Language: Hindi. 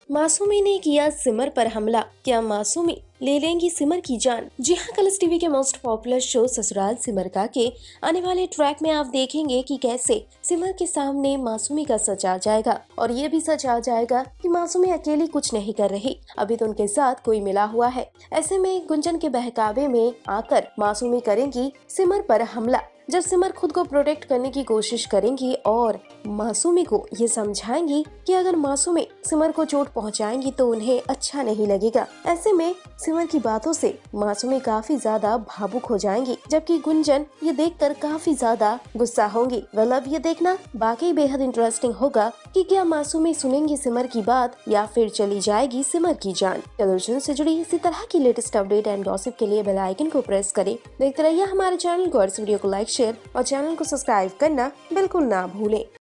मासूमी ने किया सिमर पर हमला, क्या मासूमी ले लेंगी सिमर की जान। जी हाँ, कलर्स टीवी के most popular show Sasural Simar का के आने वाले ट्रैक में आप देखेंगे कि कैसे सिमर के सामने मासूमी का सच आ जाएगा और ये भी सच आ जाएगा कि मासूमी अकेली कुछ नहीं कर रही, अभी तो उनके साथ कोई मिला हुआ है। ऐसे में गुंजन के बहकावे में आकर मासूमी करेंगी सिमर पर हमला, जब सिमर खुद को प्रोटेक्ट करने की कोशिश करेंगी और मासूमी को ये समझाएंगी कि अगर मासूमी सिमर को चोट पहुंचाएंगी तो उन्हें अच्छा नहीं लगेगा। ऐसे में सिमर की बातों से मासूमी काफी ज्यादा भावुक हो जाएंगी, जबकि गुंजन ये देखकर काफी ज्यादा गुस्सा होंगी। वेल, अब ये देखना बाकी बेहद इंटरेस्टिंग होगा कि क्या मासूमी सुनेंगी सिमर की बात या फिर चली जाएगी सिमर की जान। टेलीविजन से जुड़ी इसी तरह की लेटेस्ट अपडेट एंड गॉसिप के लिए बेल आइकन को प्रेस करें। देखते रहिए हमारे चैनल को और इस वीडियो को लाइक, शेयर और चैनल को सब्सक्राइब करना बिल्कुल ना भूलें।